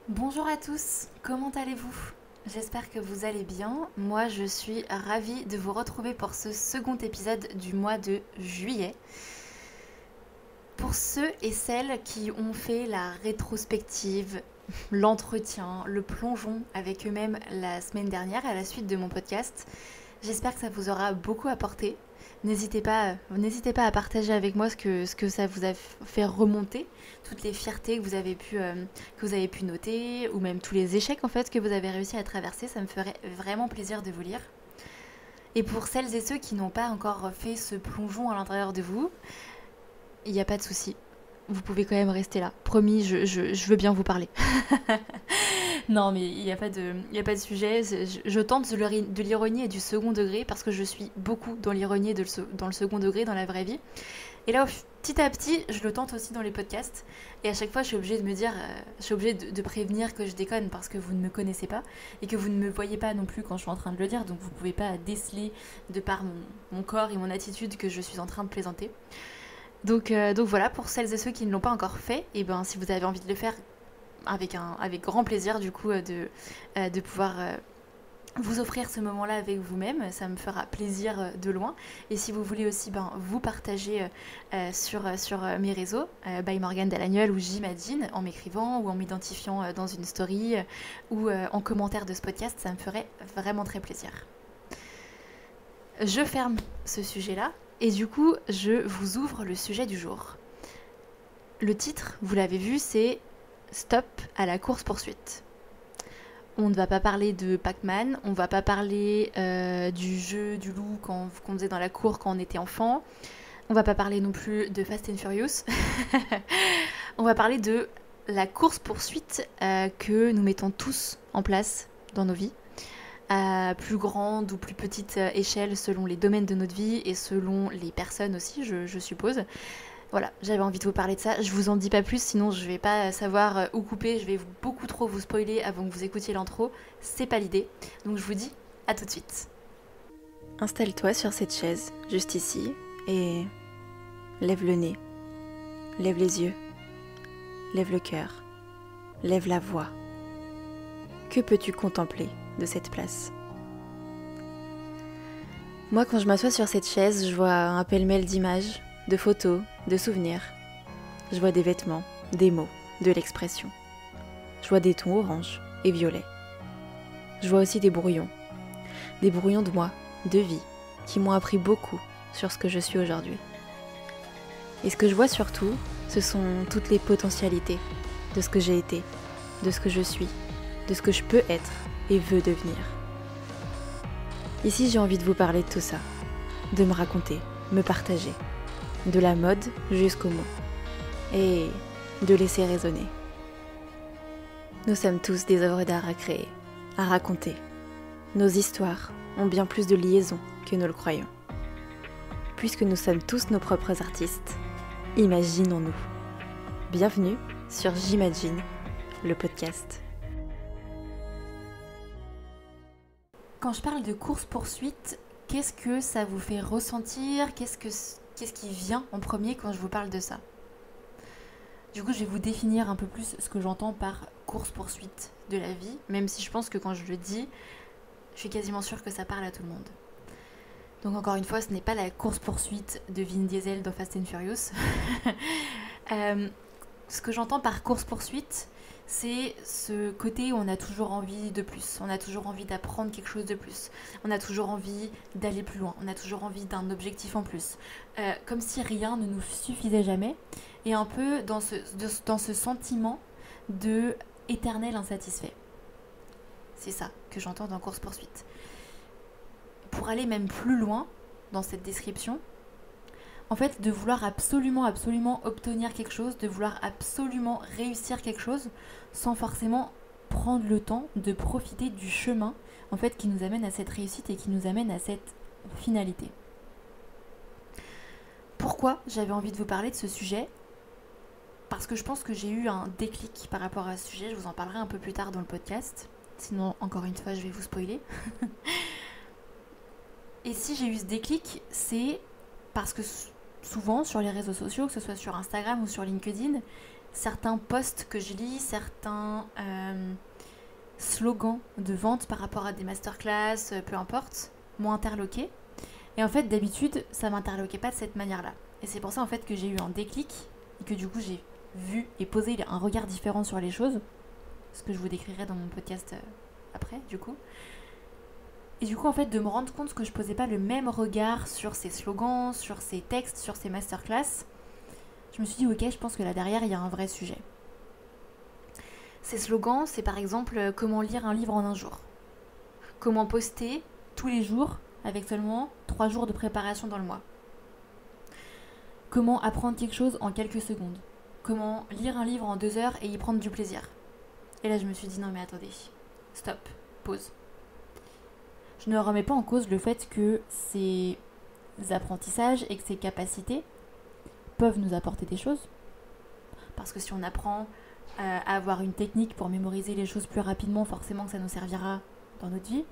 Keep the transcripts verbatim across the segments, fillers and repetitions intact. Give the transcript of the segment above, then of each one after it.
Bonjour à tous, comment allez-vous? J'espère que vous allez bien. Moi, je suis ravie de vous retrouver pour ce second épisode du mois de juillet. Pour ceux et celles qui ont fait la rétrospective, l'entretien, le plongeon avec eux-mêmes la semaine dernière à la suite de mon podcast, j'espère que ça vous aura beaucoup apporté. N'hésitez pas, n'hésitez pas à partager avec moi ce que, ce que ça vous a fait remonter, toutes les fiertés que vous avez pu, euh, que vous avez pu noter, ou même tous les échecs en fait que vous avez réussi à traverser. Ça me ferait vraiment plaisir de vous lire. Et pour celles et ceux qui n'ont pas encore fait ce plongeon à l'intérieur de vous, il n'y a pas de souci. Vous pouvez quand même rester là. Promis, je, je, je veux bien vous parler. Non, mais il n'y a, pas de- il y a pas de sujet. Je, je tente de l'ironie et du second degré parce que je suis beaucoup dans l'ironie et de le dans le second degré dans la vraie vie. Et là, petit à petit, je le tente aussi dans les podcasts. Et à chaque fois, je suis obligée de me dire, euh, je suis obligée de, de prévenir que je déconne parce que vous ne me connaissez pas et que vous ne me voyez pas non plus quand je suis en train de le dire. Donc vous ne pouvez pas déceler de par mon, mon corps et mon attitude que je suis en train de plaisanter. Donc, euh, donc voilà, pour celles et ceux qui ne l'ont pas encore fait, et ben si vous avez envie de le faire avec, un, avec grand plaisir du coup euh, de, euh, de pouvoir euh, vous offrir ce moment-là avec vous-même, ça me fera plaisir euh, de loin. Et si vous voulez aussi ben, vous partager euh, euh, sur, euh, sur euh, mes réseaux, euh, by Morgane Dalagnol ou J'imagine, en m'écrivant ou en m'identifiant euh, dans une story euh, ou euh, en commentaire de ce podcast, ça me ferait vraiment très plaisir. Je ferme ce sujet-là et du coup, je vous ouvre le sujet du jour. Le titre, vous l'avez vu, c'est Stop à la course-poursuite. On ne va pas parler de Pac-Man, on ne va pas parler euh, du jeu du loup qu'on, qu'on faisait dans la cour quand on était enfant. On ne va pas parler non plus de Fast and Furious. On va parler de la course-poursuite euh, que nous mettons tous en place dans nos vies, à plus grande ou plus petite échelle selon les domaines de notre vie et selon les personnes aussi, je, je suppose. Voilà, j'avais envie de vous parler de ça. Je vous en dis pas plus, sinon je vais pas savoir où couper. Je vais beaucoup trop vous spoiler avant que vous écoutiez l'intro. C'est pas l'idée. Donc je vous dis à tout de suite. Installe-toi sur cette chaise, juste ici, et lève le nez, lève les yeux, lève le cœur, lève la voix. Que peux-tu contempler de cette place? Moi, quand je m'assois sur cette chaise, je vois un pêle-mêle d'images, de photos, de souvenirs. Je vois des vêtements, des mots, de l'expression. Je vois des tons orange et violets. Je vois aussi des brouillons. Des brouillons de moi, de vie, qui m'ont appris beaucoup sur ce que je suis aujourd'hui. Et ce que je vois surtout, ce sont toutes les potentialités de ce que j'ai été, de ce que je suis, de ce que je peux être et veux devenir. Ici, j'ai envie de vous parler de tout ça, de me raconter, me partager, de la mode jusqu'aux mots, et de laisser résonner. Nous sommes tous des œuvres d'art à créer, à raconter. Nos histoires ont bien plus de liaisons que nous le croyons. Puisque nous sommes tous nos propres artistes, imaginons-nous. Bienvenue sur J'imagine, le podcast. Quand je parle de course-poursuite, qu'est-ce que ça vous fait ressentir? Qu'est-ce que, qu'est-ce qui vient en premier quand je vous parle de ça? Du coup, je vais vous définir un peu plus ce que j'entends par course-poursuite de la vie, même si je pense que quand je le dis, je suis quasiment sûre que ça parle à tout le monde. Donc encore une fois, ce n'est pas la course-poursuite de Vin Diesel dans Fast and Furious. euh, ce que j'entends par course-poursuite, c'est ce côté où on a toujours envie de plus, on a toujours envie d'apprendre quelque chose de plus, on a toujours envie d'aller plus loin, on a toujours envie d'un objectif en plus, euh, comme si rien ne nous suffisait jamais, et un peu dans ce, de, dans ce sentiment de éternel insatisfait. C'est ça que j'entends dans course-poursuite. Pour aller même plus loin dans cette description, en fait, de vouloir absolument, absolument obtenir quelque chose, de vouloir absolument réussir quelque chose, sans forcément prendre le temps de profiter du chemin, en fait, qui nous amène à cette réussite et qui nous amène à cette finalité. Pourquoi j'avais envie de vous parler de ce sujet? Parce que je pense que j'ai eu un déclic par rapport à ce sujet, je vous en parlerai un peu plus tard dans le podcast, sinon, encore une fois, je vais vous spoiler. Et si j'ai eu ce déclic, c'est parce que souvent sur les réseaux sociaux, que ce soit sur Instagram ou sur LinkedIn, certains posts que je lis, certains euh, slogans de vente par rapport à des masterclass, euh, peu importe, m'ont interloqué. Et en fait, d'habitude, ça m'interloquait pas de cette manière-là. Et c'est pour ça en fait que j'ai eu un déclic et que du coup j'ai vu et posé un regard différent sur les choses, ce que je vous décrirai dans mon podcast euh, après, du coup. Et du coup, en fait, de me rendre compte que je posais pas le même regard sur ces slogans, sur ces textes, sur ces masterclass, je me suis dit, ok, je pense que là derrière, il y a un vrai sujet. Ces slogans, c'est par exemple euh, comment lire un livre en un jour. Comment poster tous les jours avec seulement trois jours de préparation dans le mois. Comment apprendre quelque chose en quelques secondes. Comment lire un livre en deux heures et y prendre du plaisir. Et là, je me suis dit, non mais attendez, stop, pause. Je ne remets pas en cause le fait que ces apprentissages et que ces capacités peuvent nous apporter des choses. Parce que si on apprend euh, à avoir une technique pour mémoriser les choses plus rapidement, forcément que ça nous servira dans notre vie.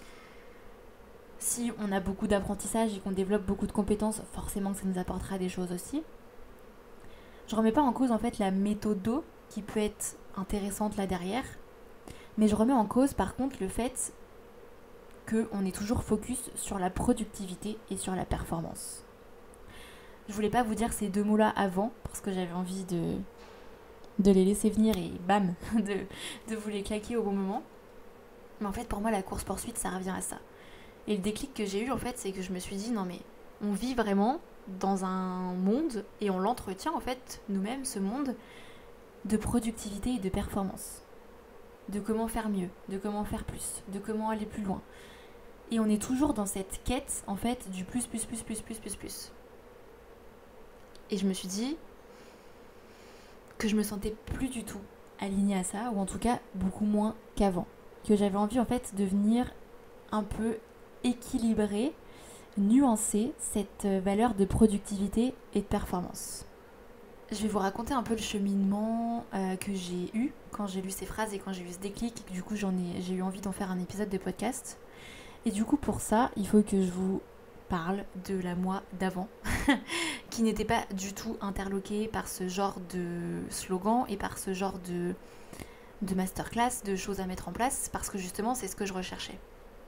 Si on a beaucoup d'apprentissage et qu'on développe beaucoup de compétences, forcément que ça nous apportera des choses aussi. Je remets pas en cause en fait la méthode qui peut être intéressante là derrière, mais je remets en cause par contre le fait qu'on est toujours focus sur la productivité et sur la performance. Je voulais pas vous dire ces deux mots-là avant, parce que j'avais envie de, de les laisser venir et bam, de, de vous les claquer au bon moment. Mais en fait, pour moi, la course-poursuite, ça revient à ça. Et le déclic que j'ai eu, en fait, c'est que je me suis dit, non mais, on vit vraiment dans un monde, et on l'entretient, en fait, nous-mêmes, ce monde, de productivité et de performance. De comment faire mieux, de comment faire plus, de comment aller plus loin. Et on est toujours dans cette quête, en fait, du plus, plus, plus, plus, plus, plus, plus. Et je me suis dit que je me sentais plus du tout alignée à ça, ou en tout cas beaucoup moins qu'avant. Que j'avais envie en fait de venir un peu équilibrer, nuancer cette valeur de productivité et de performance. Je vais vous raconter un peu le cheminement euh, que j'ai eu quand j'ai lu ces phrases et quand j'ai eu ce déclic, et que du coup j'en ai, j'ai eu envie d'en faire un épisode de podcast. Et du coup pour ça, il faut que je vous parle de la moi d'avant, qui n'était pas du tout interloquée par ce genre de slogan et par ce genre de, de masterclass, de choses à mettre en place, parce que justement c'est ce que je recherchais.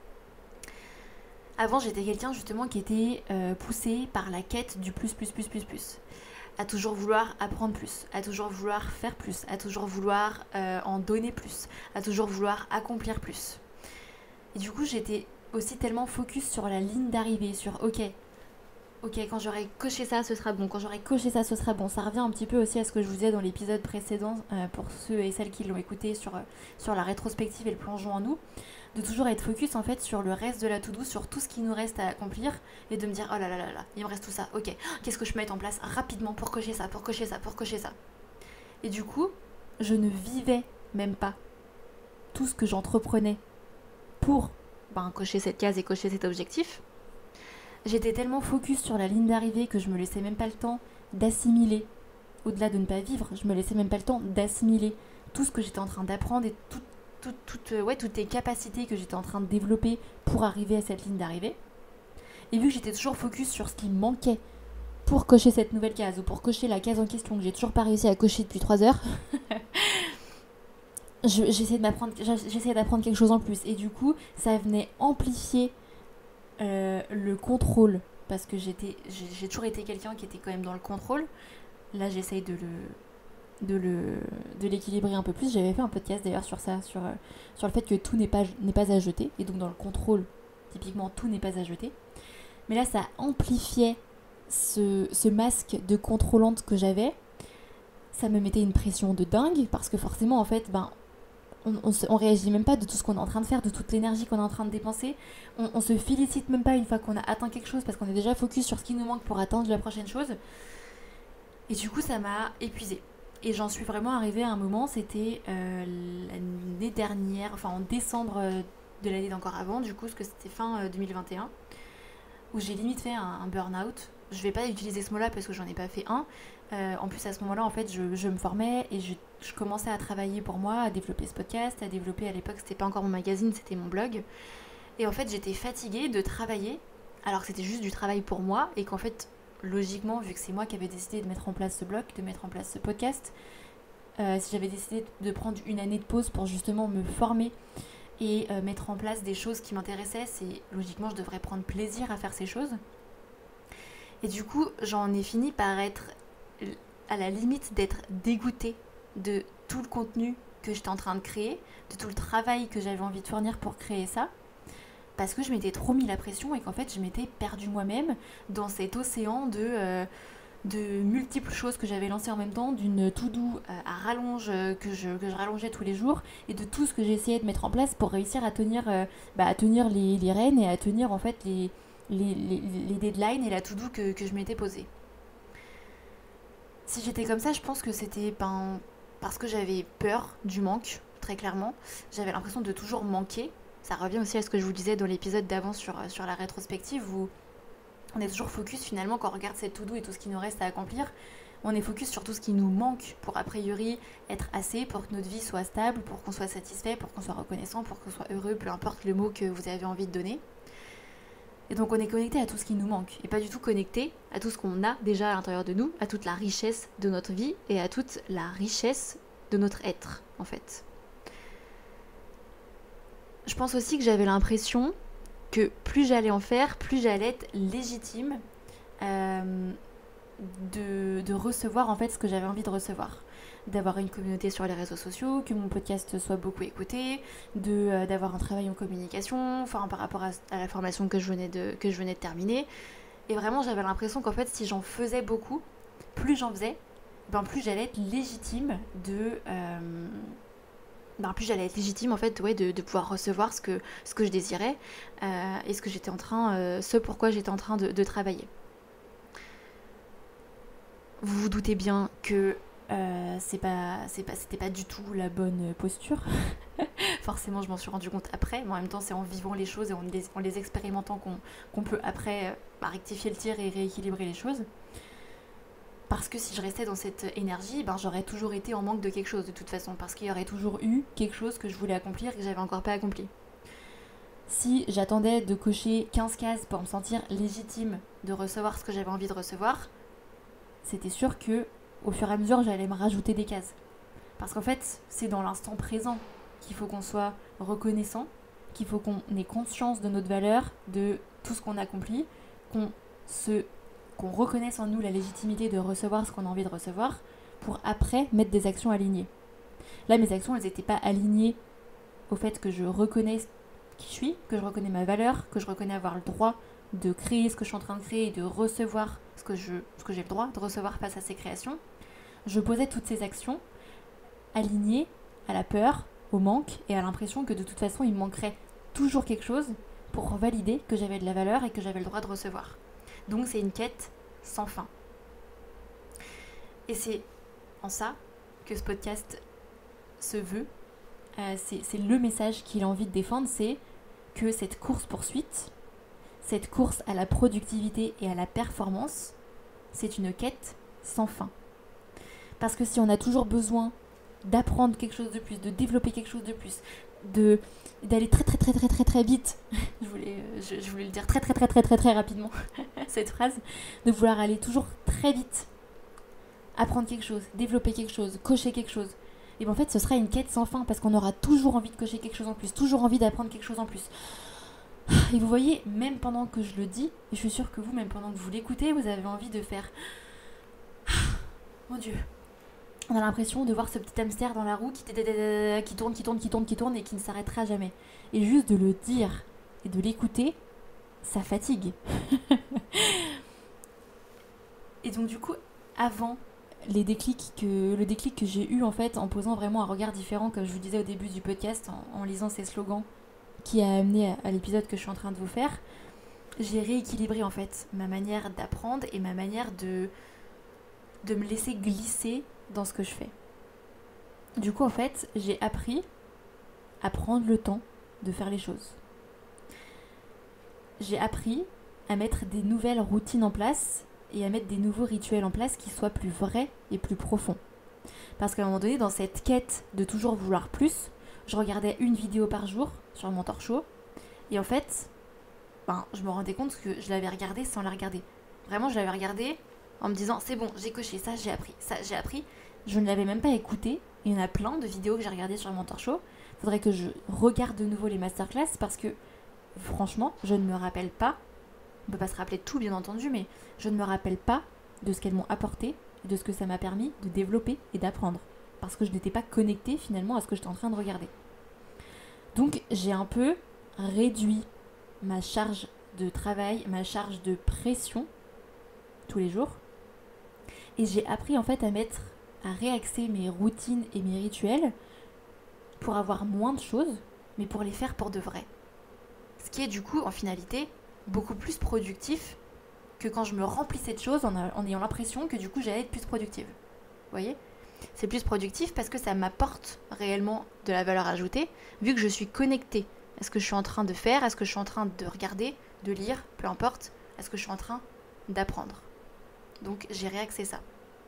Avant j'étais quelqu'un justement qui était euh, poussé par la quête du plus, plus, plus, plus, plus. À toujours vouloir apprendre plus, à toujours vouloir faire plus, à toujours vouloir euh, en donner plus, à toujours vouloir accomplir plus. Et du coup j'étais aussi tellement focus sur la ligne d'arrivée, sur ok, ok, quand j'aurai coché ça, ce sera bon, quand j'aurai coché ça, ce sera bon. Ça revient un petit peu aussi à ce que je vous disais dans l'épisode précédent, euh, pour ceux et celles qui l'ont écouté, sur, euh, sur la rétrospective et le plongeon en nous, de toujours être focus en fait sur le reste de la to-do, sur tout ce qui nous reste à accomplir, et de me dire oh là là là là, il me reste tout ça, ok, qu'est-ce que je peux mettre en place rapidement pour cocher ça, pour cocher ça, pour cocher ça. Et du coup, je ne vivais même pas tout ce que j'entreprenais pour ben, cocher cette case et cocher cet objectif. J'étais tellement focus sur la ligne d'arrivée que je me laissais même pas le temps d'assimiler. Au-delà de ne pas vivre, je me laissais même pas le temps d'assimiler tout ce que j'étais en train d'apprendre et tout, tout, tout, euh, ouais, toutes les capacités que j'étais en train de développer pour arriver à cette ligne d'arrivée. Et vu que j'étais toujours focus sur ce qui me manquait pour cocher cette nouvelle case ou pour cocher la case en question que j'ai toujours pas réussi à cocher depuis trois heures, je, j'essayais, de m'apprendre, j'essayais d'apprendre quelque chose en plus. Et du coup, ça venait amplifier Euh, le contrôle, parce que j'étais, j'ai, j'ai toujours été quelqu'un qui était quand même dans le contrôle. Là j'essaye de le, de le, de l'équilibrer un peu plus. J'avais fait un podcast d'ailleurs sur ça, sur, euh, sur le fait que tout n'est pas, n'est pas à jeter, et donc dans le contrôle, typiquement tout n'est pas à jeter. Mais là ça amplifiait ce, ce masque de contrôlante que j'avais. Ça me mettait une pression de dingue, parce que forcément en fait, ben On, on, se, on réagit même pas de tout ce qu'on est en train de faire, de toute l'énergie qu'on est en train de dépenser. On, on se félicite même pas une fois qu'on a atteint quelque chose, parce qu'on est déjà focus sur ce qui nous manque pour atteindre la prochaine chose. Et du coup, ça m'a épuisée. Et j'en suis vraiment arrivée à un moment, c'était euh, l'année dernière, enfin en décembre de l'année d'encore avant, du coup, parce que c'était fin euh, deux mille vingt et un, où j'ai limite fait un, un burn-out. Je vais pas utiliser ce mot-là parce que j'en ai pas fait un. Euh, en plus, à ce moment-là, en fait, je, je me formais et je, je commençais à travailler pour moi, à développer ce podcast, à développer, à l'époque, c'était pas encore mon magazine, c'était mon blog. Et en fait, j'étais fatiguée de travailler, alors que c'était juste du travail pour moi, et qu'en fait, logiquement, vu que c'est moi qui avais décidé de mettre en place ce blog, de mettre en place ce podcast, euh, si j'avais décidé de prendre une année de pause pour justement me former et euh, mettre en place des choses qui m'intéressaient, c'est logiquement je devrais prendre plaisir à faire ces choses. Et du coup, j'en ai fini par être à la limite d'être dégoûtée de tout le contenu que j'étais en train de créer, de tout le travail que j'avais envie de fournir pour créer ça, parce que je m'étais trop mis la pression et qu'en fait je m'étais perdue moi-même dans cet océan de, euh, de multiples choses que j'avais lancées en même temps, d'une to-do euh, à rallonge euh, que, je, que je rallongeais tous les jours, et de tout ce que j'essayais de mettre en place pour réussir à tenir, euh, bah, à tenir les, les rênes et à tenir en fait les, les, les, les deadlines et la to-do que, que je m'étais posée. Si j'étais comme ça, je pense que c'était ben, parce que j'avais peur du manque, très clairement. J'avais l'impression de toujours manquer. Ça revient aussi à ce que je vous disais dans l'épisode d'avant sur, sur la rétrospective, où on est toujours focus finalement quand on regarde cette to-do et tout ce qui nous reste à accomplir. On est focus sur tout ce qui nous manque pour a priori être assez, pour que notre vie soit stable, pour qu'on soit satisfait, pour qu'on soit reconnaissant, pour qu'on soit heureux, peu importe le mot que vous avez envie de donner. Et donc on est connecté à tout ce qui nous manque et pas du tout connecté à tout ce qu'on a déjà à l'intérieur de nous, à toute la richesse de notre vie et à toute la richesse de notre être en fait. Je pense aussi que j'avais l'impression que plus j'allais en faire, plus j'allais être légitime euh, de, de recevoir en fait ce que j'avais envie de recevoir. D'avoir une communauté sur les réseaux sociaux, que mon podcast soit beaucoup écouté, de, euh, d'avoir un travail en communication, enfin par rapport à, à la formation que je, venais de, que je venais de terminer. Et vraiment j'avais l'impression qu'en fait si j'en faisais beaucoup, plus j'en faisais, ben plus j'allais être légitime de... Euh, ben plus j'allais être légitime en fait ouais, de, de pouvoir recevoir ce que, ce que je désirais euh, et ce que j'étais en train, euh, ce pourquoi j'étais en train de, de travailler. Vous vous doutez bien que Euh, c'est pas, c'est pas, c'était pas du tout la bonne posture. Forcément, je m'en suis rendu compte après, mais en même temps, c'est en vivant les choses et en les, en les expérimentant qu'on, qu'on peut après bah, rectifier le tir et rééquilibrer les choses. Parce que si je restais dans cette énergie, ben, j'aurais toujours été en manque de quelque chose de toute façon, parce qu'il y aurait toujours eu quelque chose que je voulais accomplir et que j'avais encore pas accompli. Si j'attendais de cocher quinze cases pour me sentir légitime de recevoir ce que j'avais envie de recevoir, c'était sûr que au fur et à mesure, j'allais me rajouter des cases. Parce qu'en fait, c'est dans l'instant présent qu'il faut qu'on soit reconnaissant, qu'il faut qu'on ait conscience de notre valeur, de tout ce qu'on accomplit, qu'on, se, qu'on reconnaisse en nous la légitimité de recevoir ce qu'on a envie de recevoir, pour après mettre des actions alignées. Là, mes actions, elles n'étaient pas alignées au fait que je reconnais qui je suis, que je reconnais ma valeur, que je reconnais avoir le droit de créer ce que je suis en train de créer et de recevoir ce que, je, ce que j'ai le droit de recevoir face à ces créations. Je posais toutes ces actions alignées à la peur, au manque et à l'impression que de toute façon il me manquerait toujours quelque chose pour valider que j'avais de la valeur et que j'avais le droit de recevoir. Donc c'est une quête sans fin. Et c'est en ça que ce podcast se veut. Euh, c'est, c'est le message qu'il a envie de défendre, c'est que cette course-poursuite, cette course à la productivité et à la performance, c'est une quête sans fin. Parce que si on a toujours besoin d'apprendre quelque chose de plus, de développer quelque chose de plus, de, d'aller très très très très très très vite, je voulais, je, je voulais le dire très très très très très très rapidement, cette phrase, de vouloir aller toujours très vite, apprendre quelque chose, développer quelque chose, cocher quelque chose, et bien en fait ce sera une quête sans fin parce qu'on aura toujours envie de cocher quelque chose en plus, toujours envie d'apprendre quelque chose en plus. Et vous voyez, même pendant que je le dis, et je suis sûre que vous, même pendant que vous l'écoutez, vous avez envie de faire... Mon Dieu. On a l'impression de voir ce petit hamster dans la roue qui, qui tourne, qui tourne, qui tourne, qui tourne et qui ne s'arrêtera jamais. Et juste de le dire et de l'écouter, ça fatigue. Et donc du coup, avant les déclics que, le déclic que j'ai eu en fait en posant vraiment un regard différent, comme je vous disais au début du podcast, en, en lisant ces slogans qui a amené à, à l'épisode que je suis en train de vous faire, j'ai rééquilibré en fait ma manière d'apprendre et ma manière de, de me laisser glisser dans ce que je fais. Du coup en fait j'ai appris à prendre le temps de faire les choses. J'ai appris à mettre des nouvelles routines en place et à mettre des nouveaux rituels en place qui soient plus vrais et plus profonds. Parce qu'à un moment donné, dans cette quête de toujours vouloir plus, je regardais une vidéo par jour sur mon talk show et en fait, ben, je me rendais compte que je l'avais regardée sans la regarder. Vraiment, je l'avais regardée en me disant, c'est bon, j'ai coché ça, j'ai appris, ça, j'ai appris, je ne l'avais même pas écouté. Il y en a plein de vidéos que j'ai regardées sur le Mentor Show. Il faudrait que je regarde de nouveau les masterclass parce que franchement, je ne me rappelle pas, on ne peut pas se rappeler de tout bien entendu, mais je ne me rappelle pas de ce qu'elles m'ont apporté, de ce que ça m'a permis de développer et d'apprendre. Parce que je n'étais pas connectée finalement à ce que j'étais en train de regarder. Donc j'ai un peu réduit ma charge de travail, ma charge de pression tous les jours. Et j'ai appris en fait à mettre, à réaxer mes routines et mes rituels pour avoir moins de choses, mais pour les faire pour de vrai. Ce qui est du coup en finalité beaucoup plus productif que quand je me remplissais de choses en, a, en ayant l'impression que du coup j'allais être plus productive. Vous voyez ? C'est plus productif parce que ça m'apporte réellement de la valeur ajoutée, vu que je suis connectée à ce que je suis en train de faire, à ce que je suis en train de regarder, de lire, peu importe, à ce que je suis en train d'apprendre. Donc j'ai réaxé ça.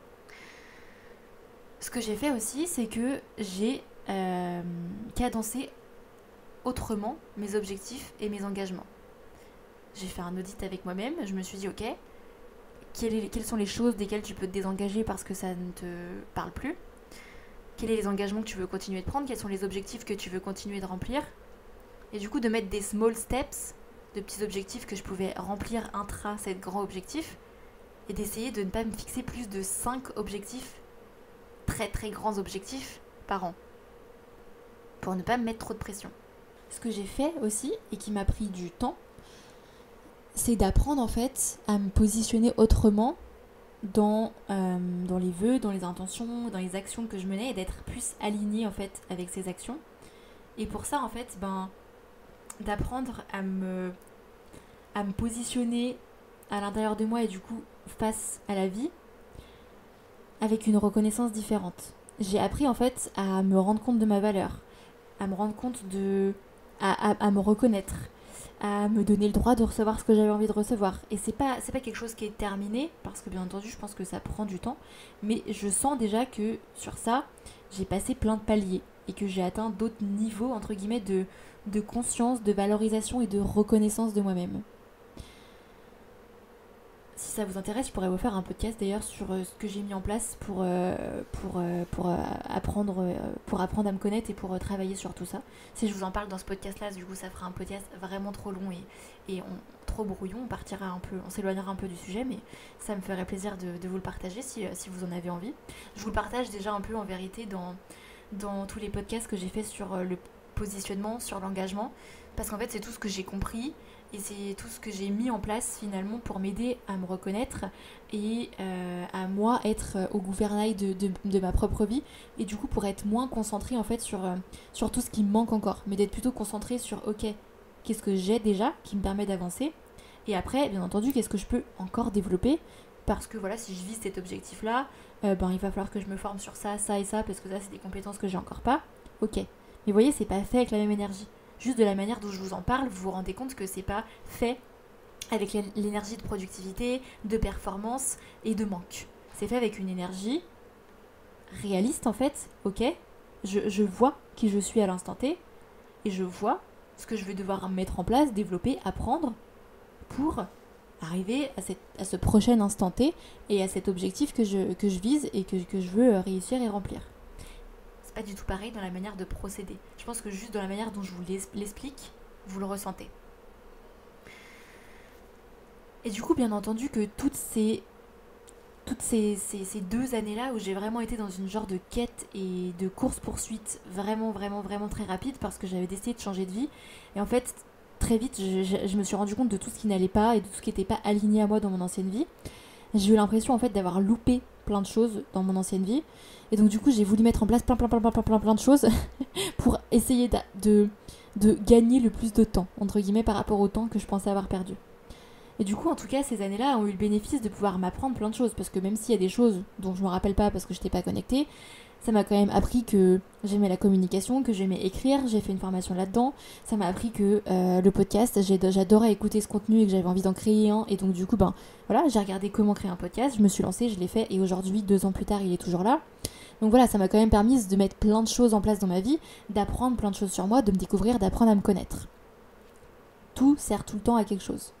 Ce que j'ai fait aussi, c'est que j'ai euh, cadencé autrement mes objectifs et mes engagements. J'ai fait un audit avec moi-même, je me suis dit ok, quelles, quelles sont les choses desquelles tu peux te désengager parce que ça ne te parle plus, quels sont les engagements que tu veux continuer de prendre, quels sont les objectifs que tu veux continuer de remplir, et du coup de mettre des small steps, de petits objectifs que je pouvais remplir intra ces grands objectifs, et d'essayer de ne pas me fixer plus de cinq objectifs, très très grands objectifs par an, pour ne pas me mettre trop de pression. Ce que j'ai fait aussi, et qui m'a pris du temps, c'est d'apprendre en fait à me positionner autrement dans, euh, dans les vœux, dans les intentions, dans les actions que je menais, et d'être plus alignée en fait avec ces actions. Et pour ça en fait, ben, d'apprendre à me, à me positionner à l'intérieur de moi et du coup face à la vie avec une reconnaissance différente. J'ai appris en fait à me rendre compte de ma valeur, à me rendre compte de... à, à, à me reconnaître, à me donner le droit de recevoir ce que j'avais envie de recevoir. Et c'est pas, c'est pas quelque chose qui est terminé, parce que bien entendu je pense que ça prend du temps, mais je sens déjà que sur ça, j'ai passé plein de paliers, et que j'ai atteint d'autres niveaux, entre guillemets, de, de conscience, de valorisation et de reconnaissance de moi-même. Si ça vous intéresse, je pourrais vous faire un podcast d'ailleurs sur euh, ce que j'ai mis en place pour, euh, pour, euh, pour, euh, apprendre, euh, pour apprendre à me connaître et pour euh, travailler sur tout ça. Si je vous en parle dans ce podcast-là, du coup ça fera un podcast vraiment trop long et, et on, trop brouillon, on partira un peu, on s'éloignera un peu du sujet, mais ça me ferait plaisir de, de vous le partager si, euh, si vous en avez envie. Je vous le partage déjà un peu en vérité dans, dans tous les podcasts que j'ai fait sur euh, le positionnement, sur l'engagement, parce qu'en fait c'est tout ce que j'ai compris. Et c'est tout ce que j'ai mis en place finalement pour m'aider à me reconnaître et euh, à moi être au gouvernail de, de, de ma propre vie. Et du coup pour être moins concentrée en fait sur, euh, sur tout ce qui me manque encore. Mais d'être plutôt concentrée sur ok, qu'est-ce que j'ai déjà qui me permet d'avancer. Et après bien entendu qu'est-ce que je peux encore développer. Parce que voilà, si je vise cet objectif là, euh, ben, il va falloir que je me forme sur ça, ça et ça. Parce que ça c'est des compétences que j'ai encore pas. Ok, mais vous voyez c'est pas fait avec la même énergie. Juste de la manière dont je vous en parle, vous vous rendez compte que c'est pas fait avec l'énergie de productivité, de performance et de manque. C'est fait avec une énergie réaliste en fait, ok, je, je vois qui je suis à l'instant T et je vois ce que je vais devoir mettre en place, développer, apprendre pour arriver à, cette, à ce prochain instant T et à cet objectif que je, que je vise et que, que je veux réussir et remplir. Pas du tout pareil dans la manière de procéder. Je pense que juste dans la manière dont je vous l'explique, vous le ressentez. Et du coup, bien entendu que toutes ces, toutes ces, ces, ces deux années-là où j'ai vraiment été dans une genre de quête et de course-poursuite vraiment, vraiment, vraiment très rapide parce que j'avais décidé de changer de vie. Et en fait, très vite, je, je, je me suis rendu compte de tout ce qui n'allait pas et de tout ce qui n'était pas aligné à moi dans mon ancienne vie. J'ai eu l'impression en fait d'avoir loupé plein de choses dans mon ancienne vie. Et donc du coup j'ai voulu mettre en place plein plein plein plein plein plein, plein de choses pour essayer de, de, de gagner le plus de temps, entre guillemets, par rapport au temps que je pensais avoir perdu. Et du coup en tout cas ces années-là ont eu le bénéfice de pouvoir m'apprendre plein de choses, parce que même s'il y a des choses dont je me rappelle pas parce que je n'étais pas connectée, ça m'a quand même appris que j'aimais la communication, que j'aimais écrire, j'ai fait une formation là-dedans. Ça m'a appris que euh, le podcast, j'ai, j'adorais écouter ce contenu et que j'avais envie d'en créer un. Et donc du coup, ben voilà, j'ai regardé comment créer un podcast, je me suis lancée, je l'ai fait et aujourd'hui, deux ans plus tard, il est toujours là. Donc voilà, ça m'a quand même permis de mettre plein de choses en place dans ma vie, d'apprendre plein de choses sur moi, de me découvrir, d'apprendre à me connaître. Tout sert tout le temps à quelque chose.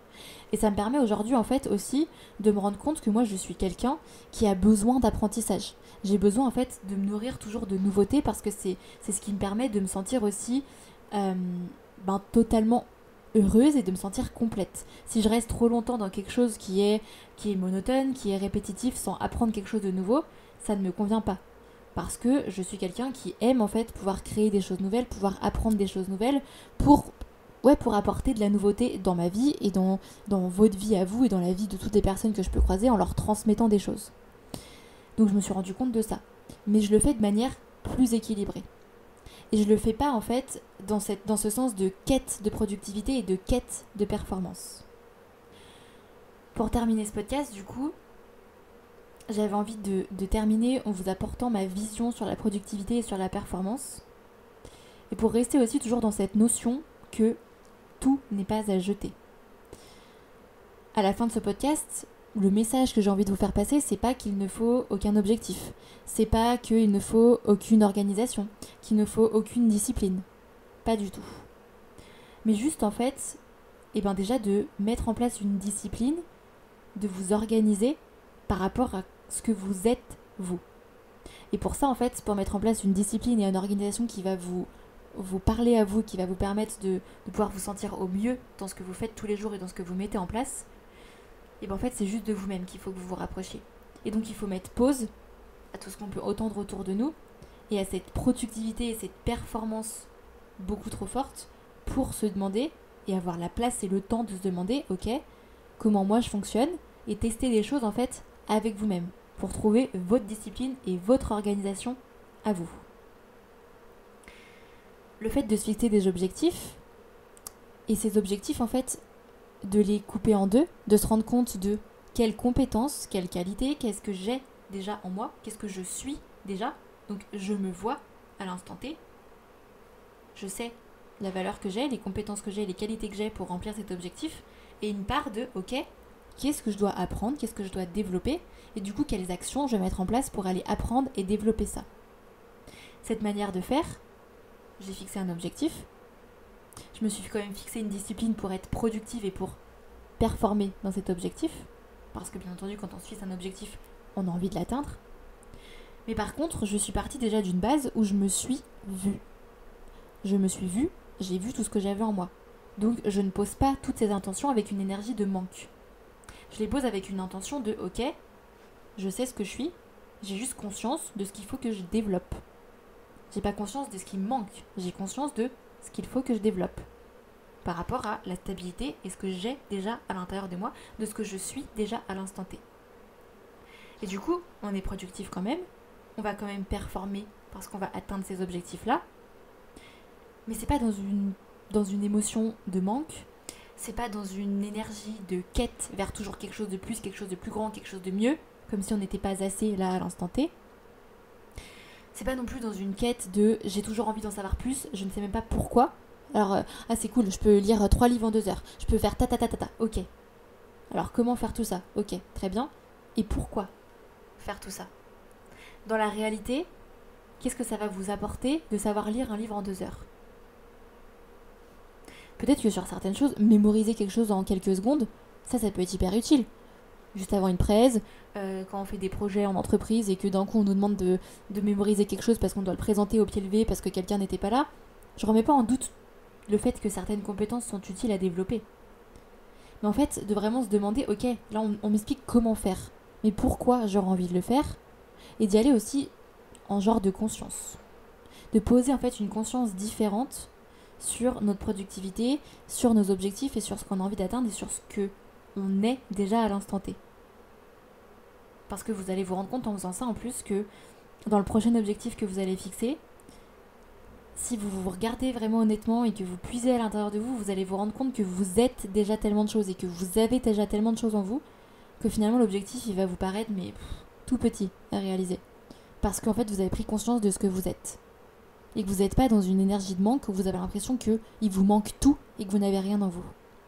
Et ça me permet aujourd'hui en fait aussi de me rendre compte que moi je suis quelqu'un qui a besoin d'apprentissage. J'ai besoin en fait de me nourrir toujours de nouveautés parce que c'est, c'est ce qui me permet de me sentir aussi euh, ben, totalement heureuse et de me sentir complète. Si je reste trop longtemps dans quelque chose qui est, qui est monotone, qui est répétitif sans apprendre quelque chose de nouveau, ça ne me convient pas. Parce que je suis quelqu'un qui aime en fait pouvoir créer des choses nouvelles, pouvoir apprendre des choses nouvelles pour... Ouais, pour apporter de la nouveauté dans ma vie et dans, dans votre vie à vous et dans la vie de toutes les personnes que je peux croiser en leur transmettant des choses. Donc je me suis rendu compte de ça. Mais je le fais de manière plus équilibrée. Et je le fais pas en fait dans, cette, dans ce sens de quête de productivité et de quête de performance. Pour terminer ce podcast, du coup, j'avais envie de, de terminer en vous apportant ma vision sur la productivité et sur la performance. Et pour rester aussi toujours dans cette notion que tout n'est pas à jeter. À la fin de ce podcast, le message que j'ai envie de vous faire passer, c'est pas qu'il ne faut aucun objectif, c'est pas qu'il ne faut aucune organisation, qu'il ne faut aucune discipline. Pas du tout. Mais juste en fait, eh ben déjà de mettre en place une discipline, de vous organiser par rapport à ce que vous êtes vous. Et pour ça en fait, pour mettre en place une discipline et une organisation qui va vous vous parler à vous, qui va vous permettre de, de pouvoir vous sentir au mieux dans ce que vous faites tous les jours et dans ce que vous mettez en place, et bien en fait c'est juste de vous-même qu'il faut que vous vous rapprochiez. Et donc il faut mettre pause à tout ce qu'on peut entendre autour de nous et à cette productivité et cette performance beaucoup trop forte pour se demander et avoir la place et le temps de se demander ok, comment moi je fonctionne et tester des choses en fait avec vous-même pour trouver votre discipline et votre organisation à vous. Le fait de se fixer des objectifs, et ces objectifs en fait, de les couper en deux, de se rendre compte de quelles compétences, quelles qualités, qu'est-ce que j'ai déjà en moi, qu'est-ce que je suis déjà, donc je me vois à l'instant T, je sais la valeur que j'ai, les compétences que j'ai, les qualités que j'ai pour remplir cet objectif, et une part de ok, qu'est-ce que je dois apprendre, qu'est-ce que je dois développer, et du coup quelles actions je vais mettre en place pour aller apprendre et développer ça. Cette manière de faire, j'ai fixé un objectif. Je me suis quand même fixé une discipline pour être productive et pour performer dans cet objectif. Parce que bien entendu, quand on se fixe un objectif, on a envie de l'atteindre. Mais par contre, je suis partie déjà d'une base où je me suis vue. Je me suis vue, j'ai vu tout ce que j'avais en moi. Donc je ne pose pas toutes ces intentions avec une énergie de manque. Je les pose avec une intention de ok, je sais ce que je suis, j'ai juste conscience de ce qu'il faut que je développe. J'ai pas conscience de ce qui me manque, j'ai conscience de ce qu'il faut que je développe par rapport à la stabilité et ce que j'ai déjà à l'intérieur de moi, de ce que je suis déjà à l'instant T. Et du coup, on est productif quand même, on va quand même performer parce qu'on va atteindre ces objectifs-là, mais c'est pas dans une, dans une émotion de manque, c'est pas dans une énergie de quête vers toujours quelque chose de plus, quelque chose de plus grand, quelque chose de mieux, comme si on n'était pas assez là à l'instant T. C'est pas non plus dans une quête de j'ai toujours envie d'en savoir plus, je ne sais même pas pourquoi. Alors, euh, ah c'est cool, je peux lire trois livres en deux heures, je peux faire ta ta ta ta ta, ok. Alors comment faire tout ça? Ok, très bien. Et pourquoi faire tout ça? Dans la réalité, qu'est-ce que ça va vous apporter de savoir lire un livre en deux heures? Peut-être que sur certaines choses, mémoriser quelque chose en quelques secondes, ça, ça peut être hyper utile. Juste avant une presse, euh, quand on fait des projets en entreprise et que d'un coup on nous demande de, de mémoriser quelque chose parce qu'on doit le présenter au pied levé parce que quelqu'un n'était pas là, je remets pas en doute le fait que certaines compétences sont utiles à développer. Mais en fait, de vraiment se demander, ok, là on, on m'explique comment faire, mais pourquoi j'aurais envie de le faire, et d'y aller aussi en genre de conscience. De poser en fait une conscience différente sur notre productivité, sur nos objectifs et sur ce qu'on a envie d'atteindre et sur ce que on est déjà à l'instant T. Parce que vous allez vous rendre compte en faisant ça en plus que dans le prochain objectif que vous allez fixer, si vous vous regardez vraiment honnêtement et que vous puisez à l'intérieur de vous, vous allez vous rendre compte que vous êtes déjà tellement de choses et que vous avez déjà tellement de choses en vous que finalement l'objectif il va vous paraître mais pff, tout petit à réaliser. Parce qu'en fait vous avez pris conscience de ce que vous êtes. Et que vous n'êtes pas dans une énergie de manque où vous avez l'impression qu'il vous manque tout et que vous n'avez rien en vous.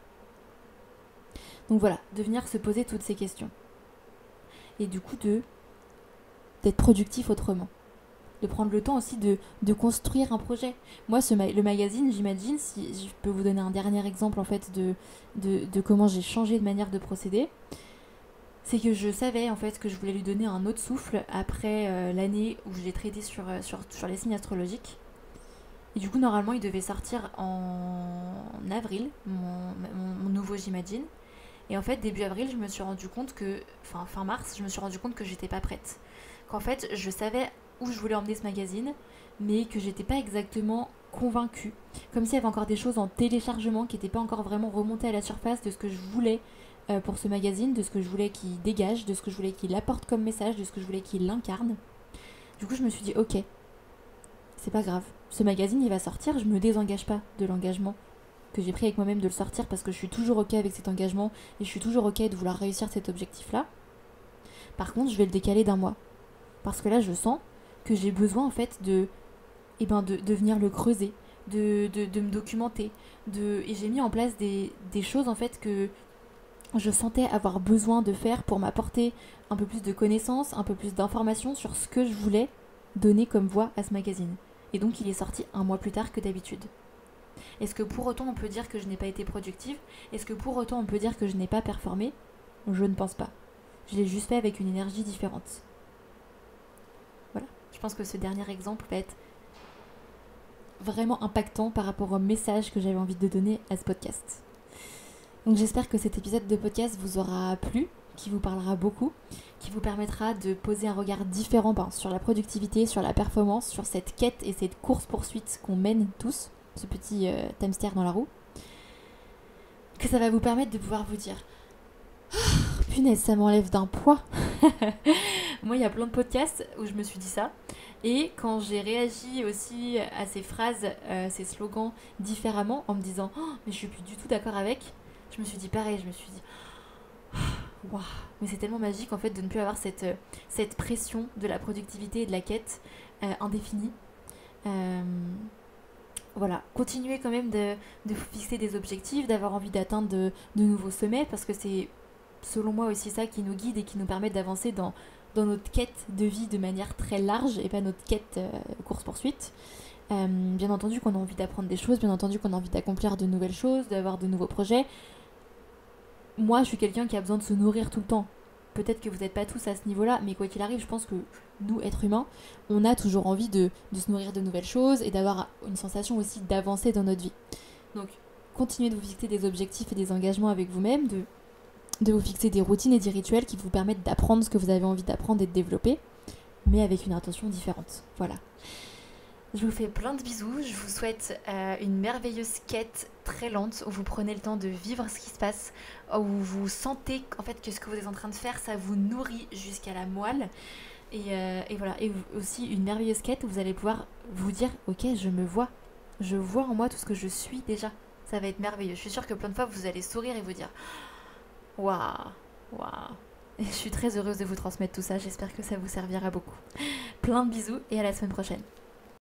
Donc voilà, de venir se poser toutes ces questions. Et du coup, de d'être productif autrement. de prendre le temps aussi de, de construire un projet. Moi, ce ma- le magazine, j'imagine, si je peux vous donner un dernier exemple en fait de, de, de comment j'ai changé de manière de procéder, c'est que je savais en fait que je voulais lui donner un autre souffle après euh, l'année où je l'ai traité sur, euh, sur, sur les signes astrologiques. Et du coup, normalement, il devait sortir en avril, mon, mon, mon nouveau j'imagine. Et en fait, début avril, je me suis rendu compte que, enfin fin mars, je me suis rendu compte que j'étais pas prête. Qu'en fait, je savais où je voulais emmener ce magazine, mais que j'étais pas exactement convaincue. Comme s'il y avait encore des choses en téléchargement qui n'étaient pas encore vraiment remontées à la surface de ce que je voulais euh, pour ce magazine, de ce que je voulais qu'il dégage, de ce que je voulais qu'il apporte comme message, de ce que je voulais qu'il incarne. Du coup, je me suis dit, ok, c'est pas grave. Ce magazine, il va sortir, je me désengage pas de l'engagement que j'ai pris avec moi-même de le sortir parce que je suis toujours ok avec cet engagement et je suis toujours ok de vouloir réussir cet objectif-là. Par contre, je vais le décaler d'un mois. Parce que là, je sens que j'ai besoin en fait de, eh ben, de, de venir le creuser, de, de, de me documenter. De... Et j'ai mis en place des, des choses en fait que je sentais avoir besoin de faire pour m'apporter un peu plus de connaissances, un peu plus d'informations sur ce que je voulais donner comme voix à ce magazine. Et donc, il est sorti un mois plus tard que d'habitude. Est-ce que pour autant on peut dire que je n'ai pas été productive ? Est-ce que pour autant on peut dire que je n'ai pas performé ? Je ne pense pas. Je l'ai juste fait avec une énergie différente. Voilà. Je pense que ce dernier exemple va être vraiment impactant par rapport au message que j'avais envie de donner à ce podcast. Donc j'espère que cet épisode de podcast vous aura plu, qui vous parlera beaucoup, qui vous permettra de poser un regard différent ben, sur la productivité, sur la performance, sur cette quête et cette course-poursuite qu'on mène tous, ce petit euh, hamster dans la roue, que ça va vous permettre de pouvoir vous dire oh, punaise, ça m'enlève d'un poids. Moi, il y a plein de podcasts où je me suis dit ça, et quand j'ai réagi aussi à ces phrases, euh, ces slogans différemment, en me disant oh, mais je suis plus du tout d'accord avec, je me suis dit pareil, je me suis dit waouh, mais c'est tellement magique en fait de ne plus avoir cette, cette pression de la productivité et de la quête euh, indéfinie. Euh, Voilà, continuez quand même de, de vous fixer des objectifs, d'avoir envie d'atteindre de, de nouveaux sommets, parce que c'est selon moi aussi ça qui nous guide et qui nous permet d'avancer dans, dans notre quête de vie de manière très large et pas notre quête euh, course-poursuite. Euh, bien entendu qu'on a envie d'apprendre des choses, bien entendu qu'on a envie d'accomplir de nouvelles choses, d'avoir de nouveaux projets. Moi, je suis quelqu'un qui a besoin de se nourrir tout le temps. Peut-être que vous n'êtes pas tous à ce niveau-là, mais quoi qu'il arrive, je pense que nous, êtres humains, on a toujours envie de, de se nourrir de nouvelles choses et d'avoir une sensation aussi d'avancer dans notre vie. Donc, continuez de vous fixer des objectifs et des engagements avec vous-même, de, de vous fixer des routines et des rituels qui vous permettent d'apprendre ce que vous avez envie d'apprendre et de développer, mais avec une intention différente. Voilà. Je vous fais plein de bisous, je vous souhaite euh, une merveilleuse quête très lente où vous prenez le temps de vivre ce qui se passe, où vous sentez en fait que ce que vous êtes en train de faire, ça vous nourrit jusqu'à la moelle. Et, euh, et voilà, et aussi une merveilleuse quête où vous allez pouvoir vous dire ok, je me vois, je vois en moi tout ce que je suis déjà. Ça va être merveilleux. Je suis sûre que plein de fois vous allez sourire et vous dire waouh, waouh. Et je suis très heureuse de vous transmettre tout ça, j'espère que ça vous servira beaucoup. Plein de bisous et à la semaine prochaine.